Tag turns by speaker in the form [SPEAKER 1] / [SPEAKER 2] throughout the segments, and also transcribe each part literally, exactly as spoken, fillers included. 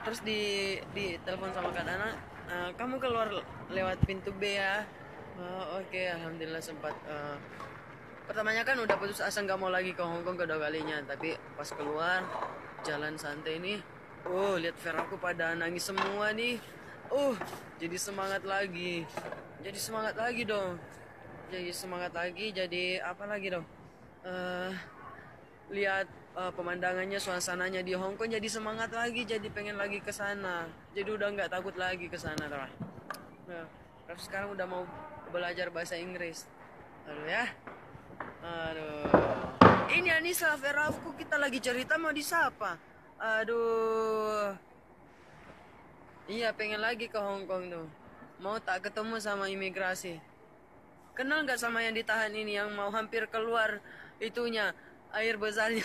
[SPEAKER 1] terus di di telepon sama Kak Nana, "Eh, kamu keluar lewat pintu B ya." "Oh, oke, alhamdulillah sempat." Eh, pertamanya kan udah putus asa nggak mau lagi ke Hongkong kedua kalinya, tapi pas keluar jalan santai nih, oh lihat fair aku pada nangis semua nih. Oh, jadi semangat lagi. Jadi semangat lagi dong. Jadi semangat lagi, jadi apa lagi dong? Eh lihat eh, pemandangannya, suasananya di Hong Kong, jadi semangat lagi, jadi pengen lagi ke sana. Jadi udah nggak takut lagi ke sana, lah. Nah, terus sekarang udah mau belajar bahasa Inggris. Aduh ya. Aduh. Ini Anissa Verafku, kita lagi cerita mau disapa. Aduh. Iya, pengen lagi ke Hong Kong tuh. Mau tak ketemu sama imigrasi. Kenal nggak sama yang ditahan ini yang mau hampir keluar itunya air besarnya?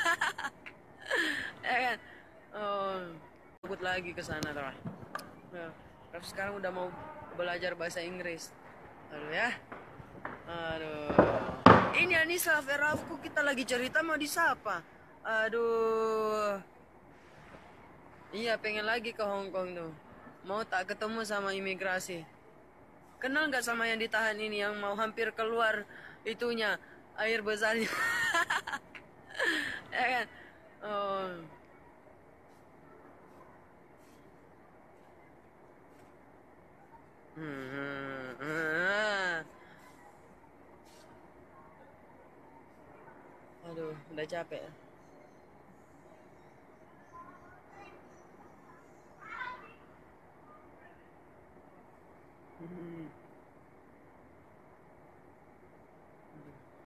[SPEAKER 1] Ya kan? Oh, takut lagi ke sana lah. Nah, terus sekarang udah mau belajar bahasa Inggris. Aduh ya. Aduh. Ini Anissa Verafku, kita lagi cerita mau disapa. Aduh. Iya, pengen lagi ke Hong Kong tuh. Mau tak ketemu sama imigrasi. Kenal nggak sama yang ditahan ini yang mau hampir keluar itunya air besarnya? Ya kan? Oh. Hmm. Aduh, udah capek.